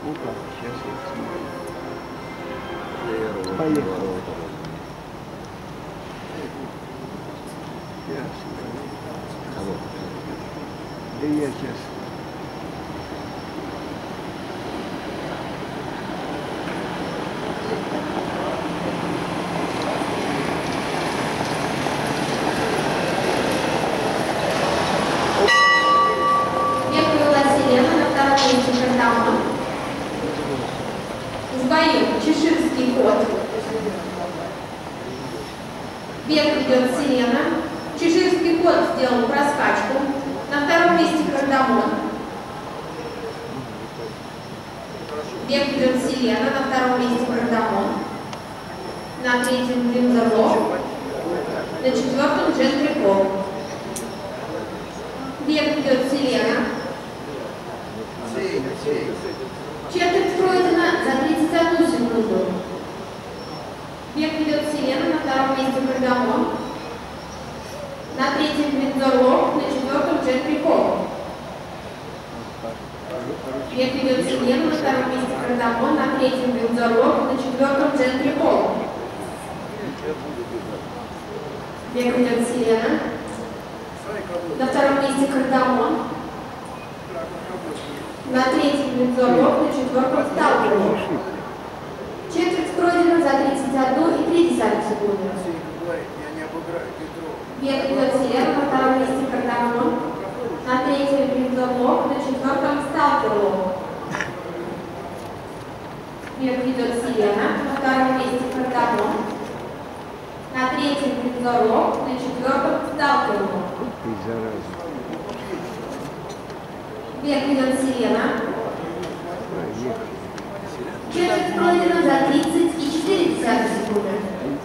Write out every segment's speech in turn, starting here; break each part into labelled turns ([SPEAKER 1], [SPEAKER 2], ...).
[SPEAKER 1] Ну-ка, сейчас я смотрю. Поехали. Да я сейчас.
[SPEAKER 2] Чеширский кот. Вверх идет сирена. Чеширский кот сделал проскачку. На втором месте кардамон. Вверх идет сирена. На втором месте кардамон. На третьем Гринзерлов. На четвертом Джентрикол. Вверх идет сирена. Четверть пройдена за 31 секунду. Вверх идет сирена, на втором месте кардамон. На третьем Гринзерлов, на четвертом Джентрикол. Вверх идет сирена, на втором месте кардамон. На третьем Гринзерлов, на четвертом Джентрикол. Вверх идет сирена. На втором месте кардамон. На третьем Гринзерлов, на четвертом Сталкеров. Четверть пройдена за 31,3 секунды. Вверх идет сирена, на втором месте кардамон. На третьем Гринзерлов, на четвертом Сталкеров. Вверх идет сирена, на втором месте кардамон. На третьем Гринзерлов, на четвертом Сталкеров. Вверх идет сирена. Четверть пройдена за 30,4 секунды.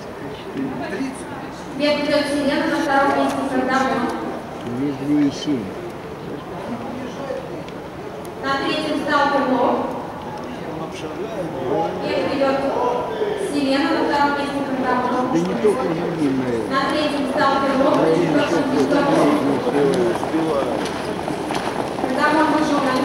[SPEAKER 2] Вверх идет сирена, на втором месте кардамон. На третьем Сталкеров. Вверх идет сирена, на втором месте кардамон.
[SPEAKER 1] Да не только один, наверное.
[SPEAKER 2] На третьем Сталкеров, на четвертом Гринзерлов. Кардамон вышел на